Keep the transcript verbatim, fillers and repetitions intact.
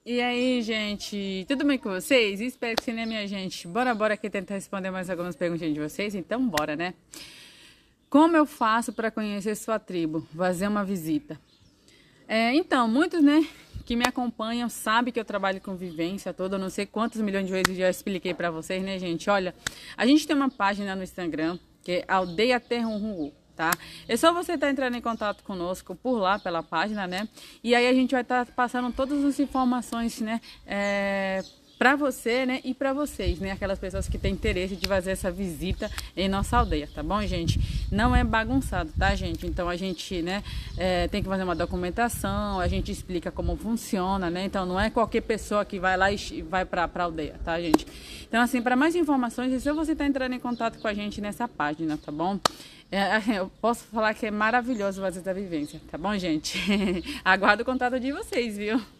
E aí, gente, tudo bem com vocês? Espero que sim, né, minha gente? Bora, bora aqui tentar responder mais algumas perguntinhas de vocês? Então, bora, né? Como eu faço para conhecer sua tribo? Fazer uma visita. É, então, muitos, né, que me acompanham sabem que eu trabalho com vivência toda. Eu não sei quantos milhões de vezes eu já expliquei para vocês, né, gente? Olha, a gente tem uma página no Instagram que é Aldeia Terrunru. Tá? É só você estar tá entrando em contato conosco por lá, pela página, né? E aí a gente vai estar tá passando todas as informações, né? É, para você, né? E para vocês, né? Aquelas pessoas que têm interesse de fazer essa visita em nossa aldeia, tá bom, gente? Não é bagunçado, tá, gente? Então a gente, né? É, tem que fazer uma documentação, a gente explica como funciona, né? Então não é qualquer pessoa que vai lá e vai para a aldeia, tá, gente? Então assim, para mais informações, é só você estar tá entrando em contato com a gente nessa página, tá bom? É, eu posso falar que é maravilhoso fazer essa vivência, tá bom, gente? Aguardo o contato de vocês, viu?